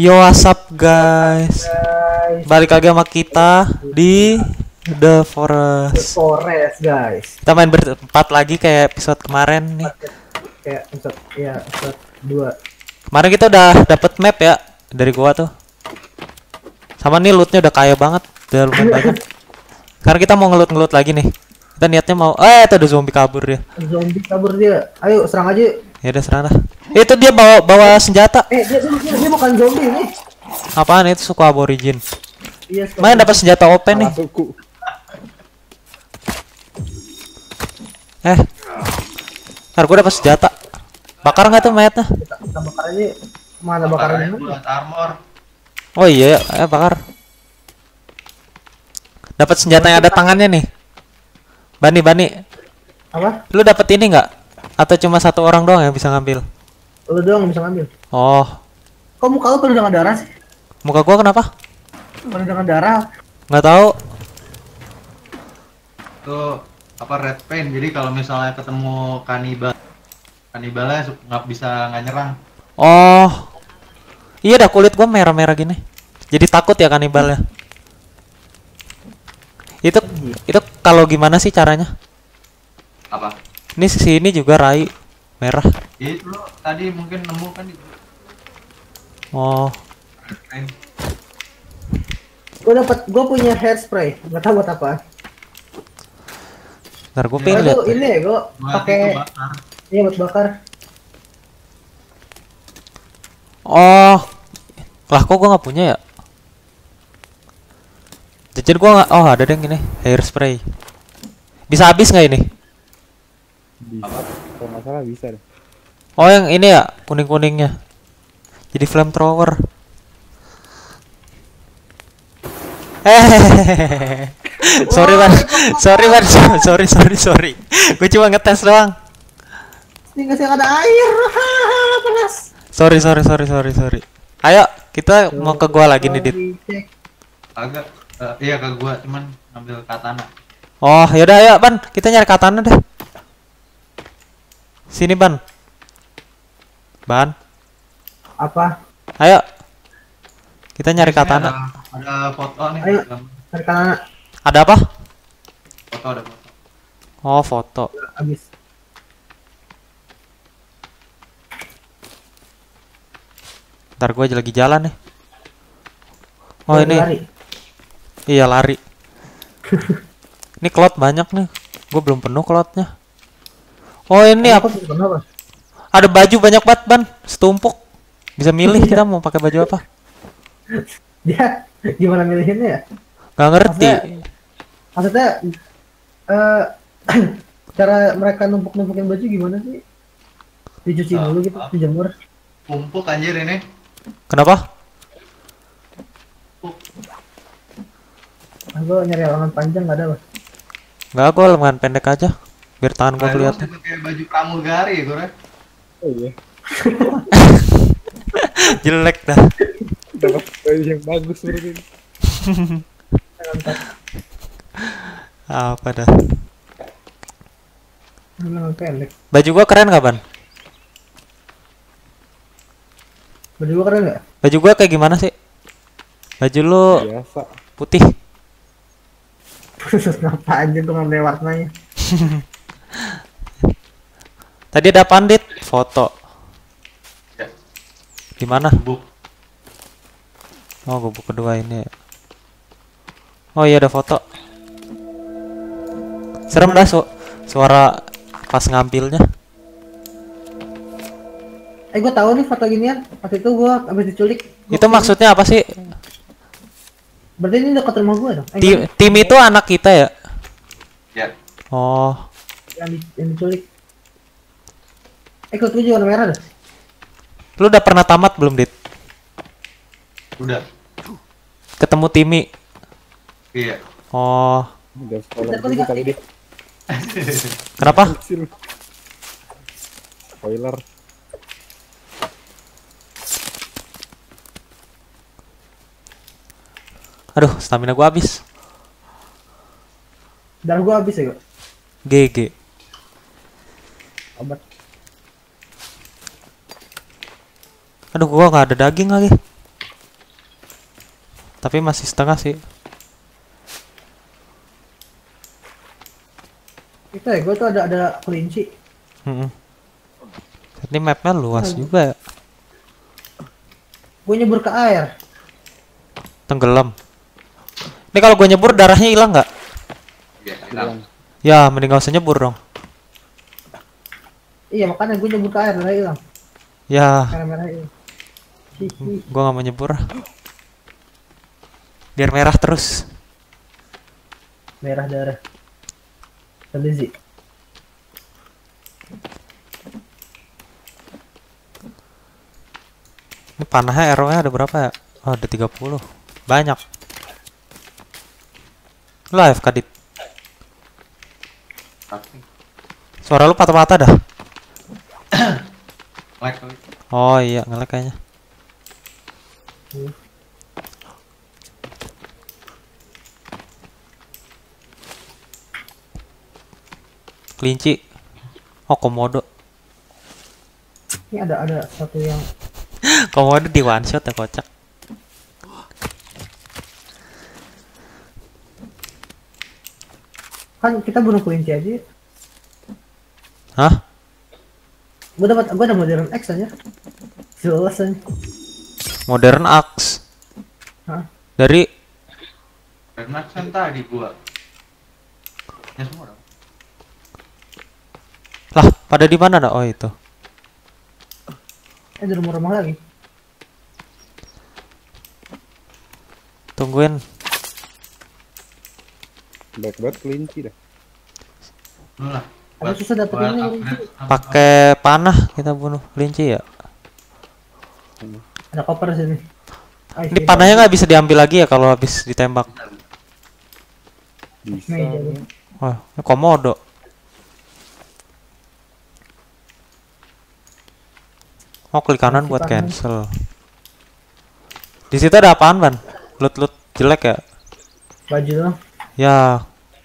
Yo, what's up guys? Guys, Balik lagi sama kita di The The Forest. Forest guys. Kita main berempat lagi kayak episode kemarin nih. Kayak episode 2. Kemarin kita udah dapet map ya dari gua tuh. Sama nih lootnya udah kaya banget, udah lumayan banyak. Sekarang kita mau ngelut lagi nih. Kita niatnya mau, itu ada zombie kabur ya. Zombie kabur dia. Ayo serang aja. Ya udah serang dah. Itu dia bawa senjata. Dia bukan zombie nih. Apaan itu, suku aborigin? Iya. Main dapat senjata open nih. Ntar gua dapat senjata. Bakar nggak tuh mayatnya? Kita bakar aja. Mana bakarnya? Buat armor. Oh iya, bakar. Dapat senjata yang ada tangannya nih. Bani. Apa? Lu dapat ini nggak? Atau cuma satu orang doang yang bisa ngambil? Lu doang bisa ngambil. Oh, Kok muka lu penuh dengan darah sih? muka gua kenapa? Penuh dengan darah. Nggak tahu. Tuh apa red paint. Jadi kalau misalnya ketemu kanibalnya nggak bisa nggak nyerang. Oh, iya dah, kulit gua merah-merah gini. Jadi takut ya kanibalnya. Itu kalau gimana sih caranya? Apa? Ini sini juga Rai merah. Itu lo tadi mungkin nemu kan di Oh, red paint. Gua punya hairspray. Enggak tahu buat apa. ntar gua Ya, pengen lihat. Ini gua Buat pakai itu bakar. ini buat bakar. Oh, lah kok gua nggak punya ya? Jajan gua nggak. Oh, ada deh ini hairspray. Bisa habis nggak ini? Bisa. Kalau nggak salah bisa deh. Oh, yang ini ya, kuning-kuningnya. Jadi flamethrower. Sorry ban, sorry. Gue cuma ngetes doang. Ini kasih ada air. Panas. Sorry. Ayo, kita mau ke gua lagi nih, Dit. Dicek. Agak iya ke gua cuman ngambil katana. Oh, yaudah ayo, Ban. Kita nyari katana deh. Sini, Ban. Apa? Ayo. Kita nyari Di sini katana. Ada foto nih. Ayo. Cari kanan Ada apa? Ada foto. Oh, foto. habis. Ntar gua lagi jalan nih. Oh, ini. Lari. Iya, lari. Ini klot banyak nih. Gue belum penuh klotnya. Oh, ini apa? Kenapa? Ada baju banyak banget, Ban. Setumpuk. Bisa milih kita mau pakai baju apa. Dia gimana milihinnya ya? Gak ngerti. Maksudnya eh cara mereka numpuk-numpukin baju gimana sih? Dicuci dulu gitu, dijemur. Pumpuk anjir ini. Kenapa? Aku nyari lengan panjang nggak ada loh. Gak, gue lengan pendek aja. Biar tangan gue Nah, lu kelihatan. mesti pakai baju pramugari ya, Gue. Oh iya. Jelek dah. Dapat baju yang bagus seperti ini. Apa dah. Lengan pendek. Baju gua keren gak, Ban? Baju gua keren nggak? Baju gua kayak gimana sih? Baju lu Biasa. putih. Kenapa aja tuh ngambil warnanya? Tadi ada pandit foto. Ya, Gimana? buk. Oh, gubuk kedua ini ya. Oh iya, ada foto. Serem dah suara pas ngambilnya. Gua tahu nih foto ginian. Waktu itu gua habis diculik. Itu maksudnya apa sih? Berarti ini dekat rumah gua dong. Tim itu anak kita ya? Ya. Oh, Yang diculik. Ikut gua juga warna merah dah. lu udah pernah tamat belum, Dit? Udah. Ketemu Timi. Iya. Oh, Udah sekolah juga kali deh. kenapa? Kecil. Spoiler. Aduh, stamina gua habis. Darah gua habis ya, gua. GG. Obat. Aduh, gua nggak ada daging lagi. Tapi masih setengah sih. Itu ya, gue tuh ada kelinci. Mm-mm. Ini mapnya luas juga ya. Gue nyebur ke air. Tenggelam. Ini kalau gue nyebur darahnya hilang nggak? Iya, hilang. Ya, mending gak usah nyebur dong. Iya makanya gue nyebur ke air, darah hilang. Ya, Merah-merah hilang. Hihi. gue gak mau nyebur. Biar merah terus. Merah darah. Terlizi. Ini panahnya arrownya ada berapa ya? Oh, ada 30. Banyak. Live Kadit. Tapi Suara lu patah-patah dah. lag kali. Oh iya, nge-lag kayaknya. Kelinci. Oh, komodo. Ini ada satu yang Komodo di one shot ya, kocak. kan kita bunuh kelinci aja. Hah? Gue ada modern X aja. Jelas aja. Modern Axe. Hah? Dari Karena kan tadi gua. Ya semua dong. lah, pada di mana dah? Oh, itu. Di rumah-rumah lagi. Tungguin. Baik banget kelinci dah. Lu lah. Ada susah dapetinnya kelinci. Pakai panah kita bunuh kelinci ya. Ada koper sini. Ini panahnya nggak bisa diambil lagi ya kalau habis ditembak. Bisa. Meja tuh. Wah, ini komodo. Oh, klik kanan buat Panah. cancel. Di situ ada apaan, Ban? Loot jelek ya? Baju tuh. Ya,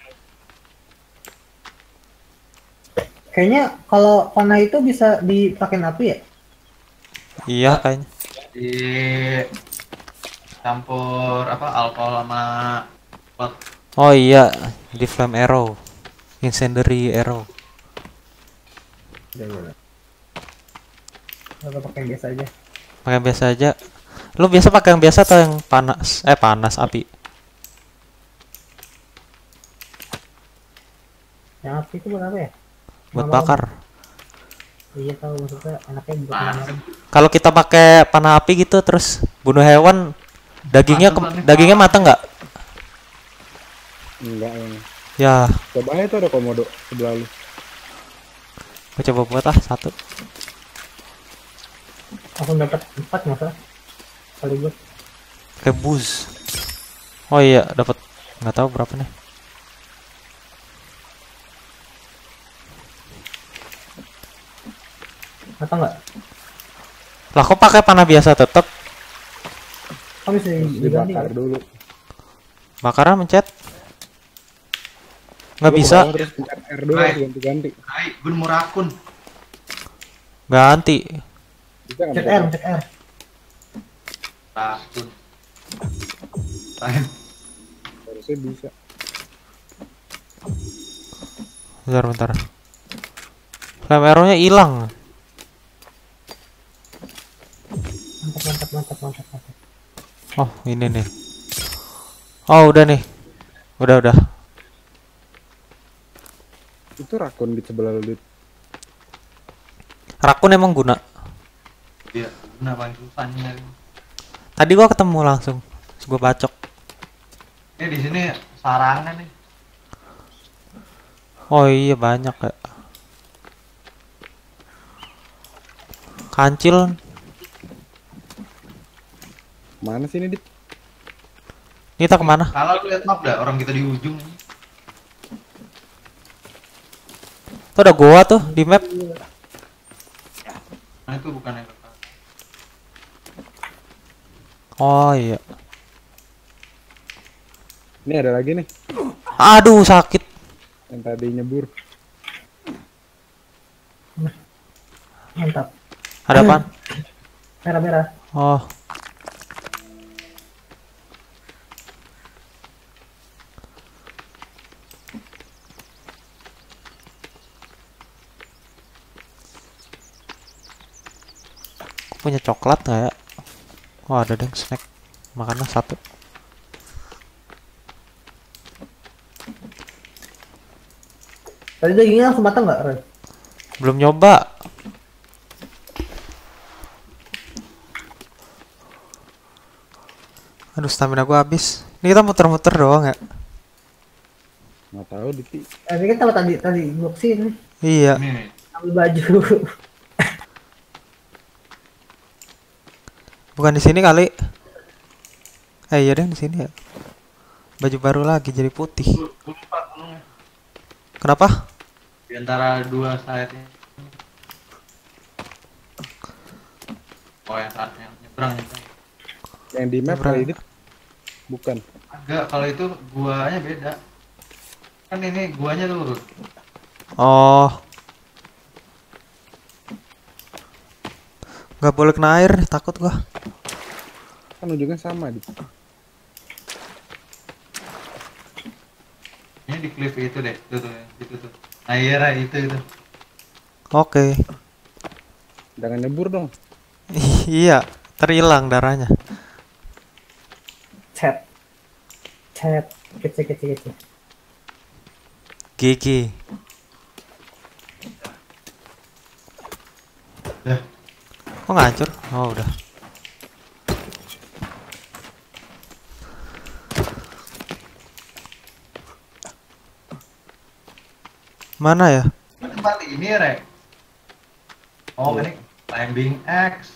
Kayaknya kalau panah itu bisa dipakai api ya? iya kayaknya. Di campur apa alkohol sama pot. Oh iya, di flame arrow. Incendiary arrow. Udah. Atau pakai yang biasa aja. Pakai yang biasa aja. Lu biasa pakai yang biasa atau yang panas? Panas api. Yang api itu buat apa ya? Buat Malam. bakar. Iya tahu maksudnya enaknya buat malam. Kalau kita pakai panah api gitu terus bunuh hewan, dagingnya matang nggak? Enggak yang. Ya, Coba aja tuh ada komodo sebelah lu. gua coba buat satu. Aku dapat 4 masa kali buat. Kayak bus. Oh iya, dapat nggak tahu berapa nih. Atau enggak? Lah kok pakai panah biasa tetap? Kamu bisa diganti Dibakar kan? dulu. Bakaran mencet. Nggak Lu bisa ke bawah terus pencet R dulu Baik. ganti-ganti. Hai, gue mau rakun. ganti. Bisa nggak Cek pencet R, cek R. Rakun. Lain. Harusnya bisa. Bentar. Flame arrow-nya hilang. Mantap. Oh, ini nih. Oh, udah nih. Udah. Itu rakun di sebelah lu. Dit. Rakun emang guna. Iya, benar paling susah nyari. Tadi gua ketemu langsung. Terus gua bacok. Ini di sini sarangan nih. Oh iya banyak ya. Kancil. Mana sih ini, Dit? Kita kemana? Kalau lu lihat map dah, orang kita di ujung. Tuh ada gua tuh di map. Nah itu bukan yang Oh iya. Ini ada lagi nih Aduh sakit. yang tadi nyebur. Mantap. Ada apaan? Merah-merah. Oh. punya coklat nggak ya? Oh ada deh snack. Makanlah satu. Tadi dagingnya langsung matang nggak, Ren? Belum nyoba. Aduh stamina gua habis. Ini kita muter-muter doang ya? Nggak tahu Diti. Ini kan kalau tadi gua kesini Iya. Ini ambil baju. Bukan di sini kali. Iya deh di sini ya. Baju baru lagi jadi putih. gua lupa gunungnya. Kenapa? Di antara dua sayapnya. Oh yang saat yang nyebrang. Yang di map Berapa? kali ini bukan. Agak kalau itu guanya beda. Kan ini guanya turun. Oh. Nggak boleh kena air, takut gua. Kan ujungnya sama Dit. Ini di cliff itu deh, tuh, itu tuh. Nah iya Ra, itu. Oke. Jangan nyebur dong. Iya, terhilang darahnya. Chat. Kece. GG. Dah. Kok ngancur? Oh udah. Mana ya? Ini tempat ini Rek. Oh ini climbing axe.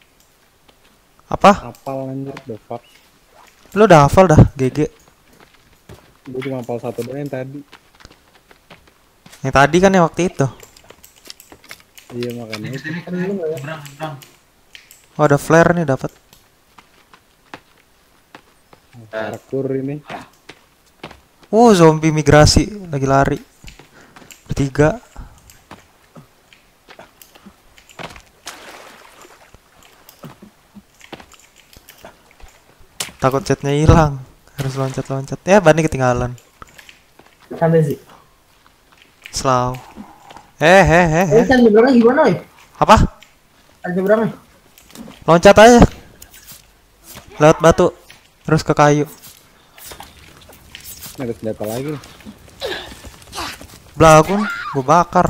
Apa? Apal anjir, the fuck. Lu udah hafal dah, GG. Gue cuma apal satu doang yang tadi. Yang tadi kan yang waktu itu. Iya Ini makanya. sini nyebrang. Oh ada flare nih dapat. Parkur ini. Zombie migrasi lagi lari. Bertiga. Takut chatnya hilang. Harus loncat-loncat. Ya, Bani ketinggalan. Sampai sih. Slow. Ini cara nyebrangnya gimana, oi? Apa? Cara nyebrangnya? Loncat aja. Lewat batu. Terus ke kayu. Ini ada senjata lagi nih. Belagun. Gue bakar.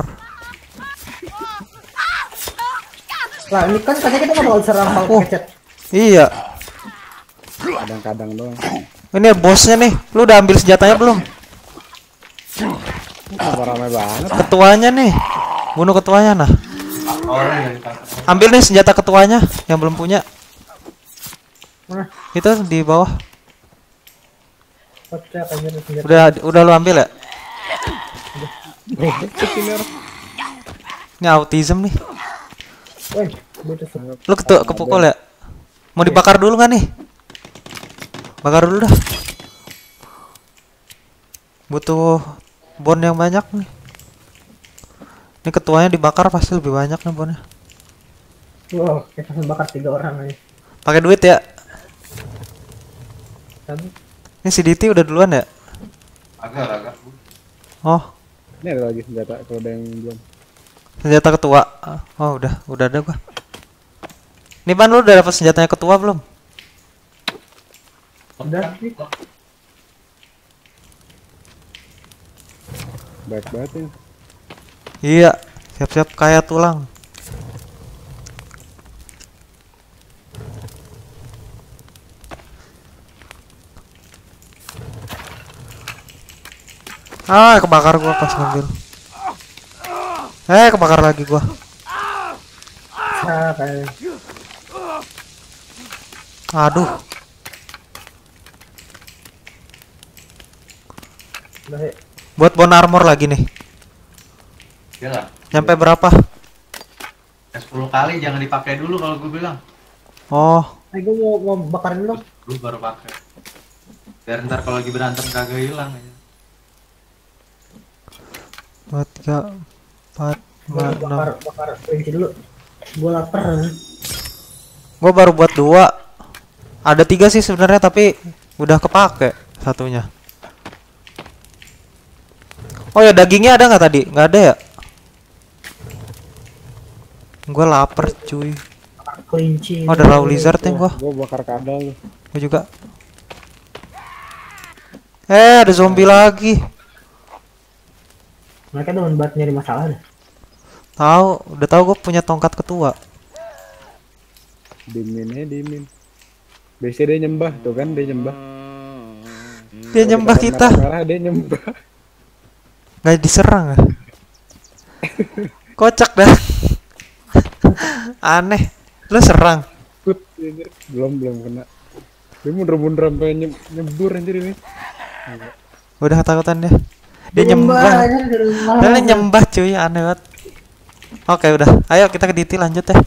Lah, ini kan katanya kita nggak bakal serang kalau Oh. pakai chat. Iya. Kadang-kadang doang. Ini bosnya nih. Lu udah ambil senjatanya belum? Apa ramai banget. Ketuanya nih. Bunuh ketuanya nah. Orang ya dipakai. Ambil nih senjata ketuanya yang belum punya. Mana? Itu di bawah. Kocak aja nih senjata. Udah lu ambil ya? Goblok sih ini orang. Ini autism nih. Woi, butuh semua. Lu kepukul ya? Mau dibakar dulu nggak nih? Bakar dulu dah. Butuh bon yang banyak nih. Ini ketuanya dibakar pasti lebih banyak nih bonnya. Wow, kita langsung bakar 3 orang aja. Pakai duit ya? Tapi Ini si Diti udah duluan ya? Agak. Oh, Ini ada lagi senjata kalau ada yang belum. senjata ketua. Oh, udah ada gua. Nih Ban, lu udah dapat senjatanya ketua belum? udah sih. Baik banget ya. Iya, siap-siap kayak tulang. Kebakar gua pas ngambil. Kebakar lagi gua. Kayak Aduh, udah ya. buat bone armor lagi nih. Ya lah. Nyampe berapa? Ya, 10 kali jangan dipakai dulu kalau gue bilang. Oh, Gue mau bakarin dong. Lu baru pakai. Biar ntar kalau lagi berantem kagak hilang aja. 2, 3, 4, 5, 6. Bakar kunci dulu. Gue lapar. Gua baru buat 2. Ada 3 sih sebenarnya tapi udah kepake satunya. Oh ya, dagingnya ada nggak tadi? Nggak ada ya? Gua lapar cuy. kelinci. Oh, ada raw lizard nih gua. Gua bakar kadal lu. Gua juga. Ada zombie lagi. Mereka demen banget nyari masalah dah. Udah tahu gua punya tongkat ketua. Dimin. Biasanya dia nyembah tuh kan, dia nyembah. Dia nyembah kita. Merah dia nyembah. Nggak diserang ya? Kocak dah. Aneh. Lu serang. Belum kena. Dia mundur sampai nyebur anjir ini. Udah ketakutan dia. Dia nyembah. Dia nyembah cuy, aneh banget. Oke, udah. Ayo kita ke Diti lanjut ya.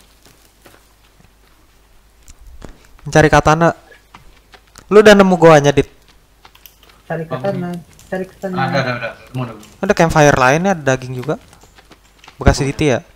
Mencari katana. Lu udah nemu goanya, Dit? Cari katana. Ada. Udah. Ada campfire lainnya, ada daging juga. Bekas Diti ya?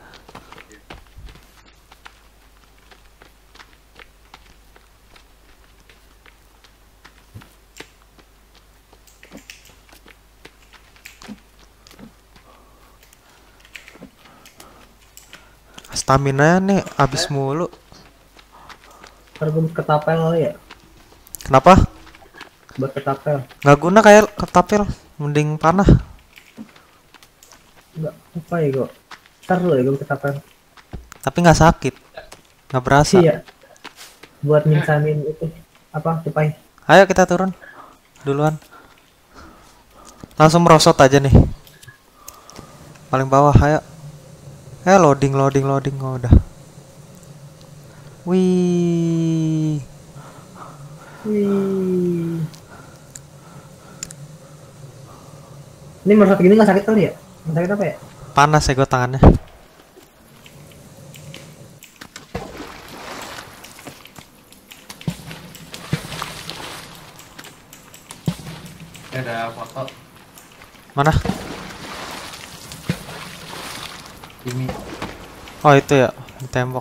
Stamina nih habis mulu. Kalau buat ketapel ya. Kenapa? Buat ketapel. Nggak guna kayak ketapel, mending panah. Enggak apa ya kok. Ntar lu ya gue ketapel. Tapi nggak sakit, nggak berasa. Iya. Buat minsamin itu apa tupai. Ayo kita turun duluan. Langsung merosot aja nih. Paling bawah, ayo. Loading. Oh, udah. Wih. Ini merosot gini nggak sakit kali ya? Nggak sakit apa ya? Panas ya gue tangannya. Ada foto Mana? ini. Oh itu ya, di tembok.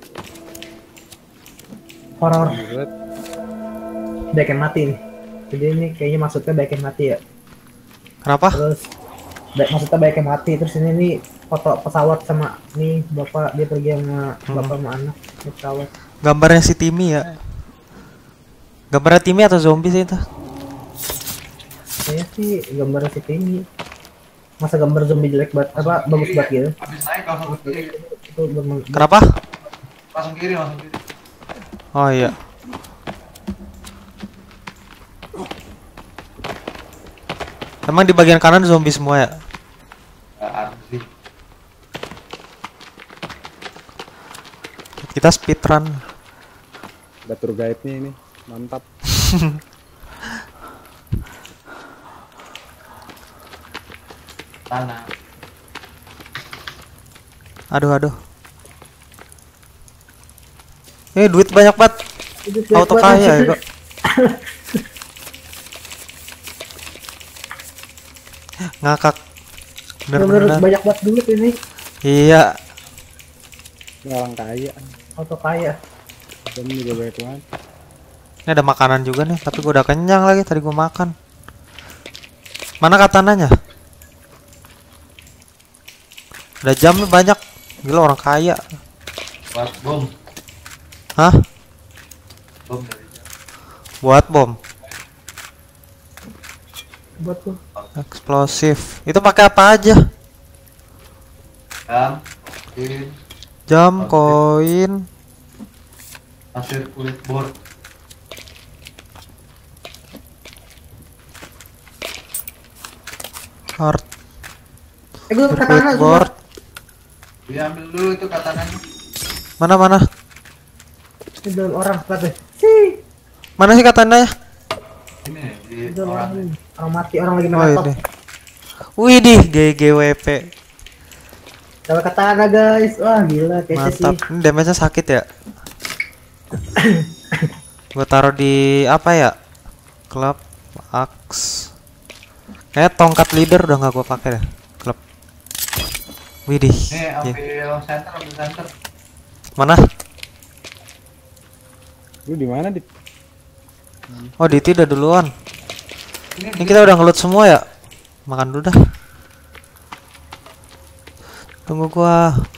Horor. Buset. Baik yang mati nih. Jadi ini kayaknya maksudnya baik yang mati ya. Kenapa? Terus maksudnya baik yang mati. Terus ini nih foto pesawat sama nih bapak dia pergi sama bapak sama anak di pesawat. Gambarnya si Timmy ya. Gambarnya Timmy atau zombie sih itu? Kayaknya sih gambar si ini. Masa gambar zombie jelek banget apa bagus banget gitu. Habis naik langsung ke kiri. Itu Kenapa? Langsung kiri. Oh iya. Emang di bagian kanan zombie semua ya? Ada sih. Kita speedrun. Ada tour guide-nya ini. Mantap. Tanah. Aduh. Duit banyak banget. Auto kaya ya kok. Ngakak. Bener-bener banyak banget duit ini. Iya. Ini orang kaya. Auto kaya. Dan juga banyak banget. Ini ada makanan juga nih, tapi gua udah kenyang lagi tadi gua makan. Mana katananya? Ada jam banyak. Gila orang kaya. Buat bom. Hah? Bom dari jam. Buat bom. Buat tuh. Eksplosif. Itu pakai apa aja? Jam. Koin. Jam, koin. Pasir kulit board. Heart. Gue katana Board. Diambil dulu itu katananya. Mana? Ini dalam orang lihat deh. Sih. Mana sih katananya? Ini di Dalam orang. orang mati orang lagi main Oh laptop. ini. Widih, GGWP. Dapat katana guys. Wah gila kayaknya sih. Mantap. Ini damage-nya sakit ya? Gua taruh di apa ya? Club axe. Kayak tongkat leader udah nggak gua pakai deh. Club. Widih. Nih Iya. ambil center. Mana? Lu di mana, Dit? Oh, Diti udah duluan. Ini kita udah ngeloot semua ya? Makan dulu dah. Tunggu gua.